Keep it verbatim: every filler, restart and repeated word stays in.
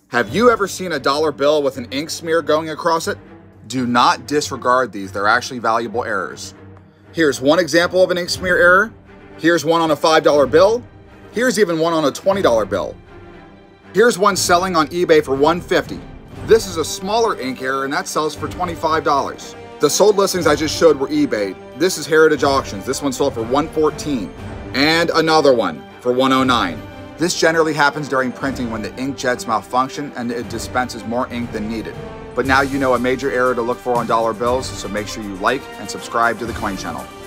Have you ever seen a dollar bill with an ink smear going across it? Do not disregard these, they're actually valuable errors. Here's one example of an ink smear error. Here's one on a five dollar bill. Here's even one on a twenty dollar bill. Here's one selling on eBay for one hundred fifty dollars. This is a smaller ink error and that sells for twenty-five dollars. The sold listings I just showed were eBay. This is Heritage Auctions. This one sold for one hundred fourteen dollars. And another one for one hundred nine dollars. This generally happens during printing when the inkjets malfunction and it dispenses more ink than needed. But now you know a major error to look for on dollar bills, so make sure you like and subscribe to the Coin Channel.